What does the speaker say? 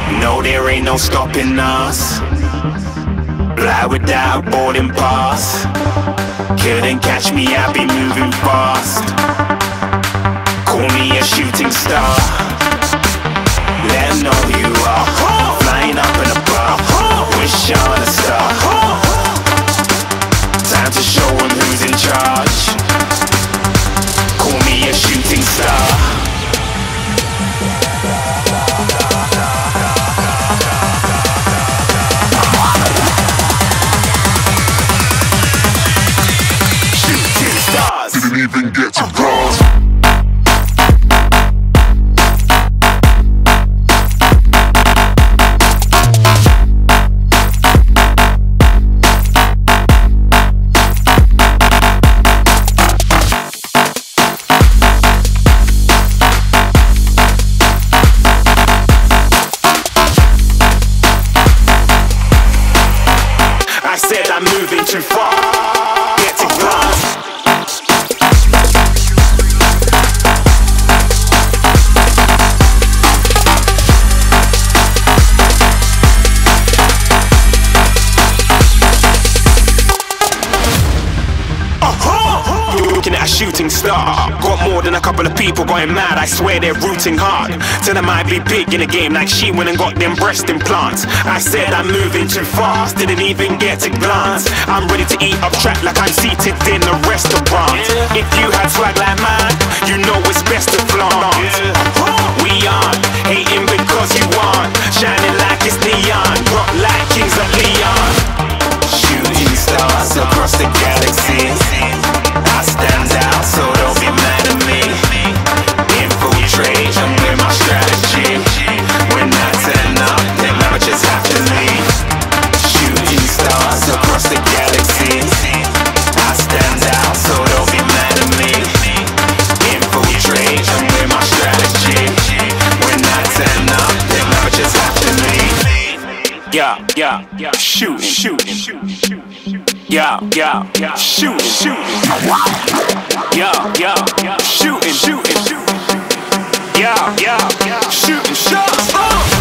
No, there ain't no stopping us. Fly without a boarding pass. Couldn't catch me, I be moving fast. Call me a shooting star. Let 'em know who you are. Flying up in a bar. Wish on a star. Time to show 'em who's in charge. Call me a shooting star. Didn't even get to cross. I said I'm moving too far. Get to glass. Looking at a shooting star. Got more than a couple of people going mad, I swear they're rooting hard. Tell them I be big in the game like she went and got them breast implants. I said I'm moving too fast, didn't even get a glance. I'm ready to eat up track like I'm seated in a restaurant. If you had swag like mine, you know it's best to flaunt. We aren't hating because you aren't shining like it's neon, rock like kings of Leon. Shooting stars across the galaxy. I stand out, so don't be mad at me. Infiltrate, I'm with my strategy. When I turn up, then amateurs have to leave. Shooting stars across the galaxy. I stand out, so don't be mad at me. Infiltrate, I'm with my strategy. When I turn up, then amateurs have to leave. Yeah, shooting. Yeah, shooting. Yeah, shooting. Yeah, shooting shots.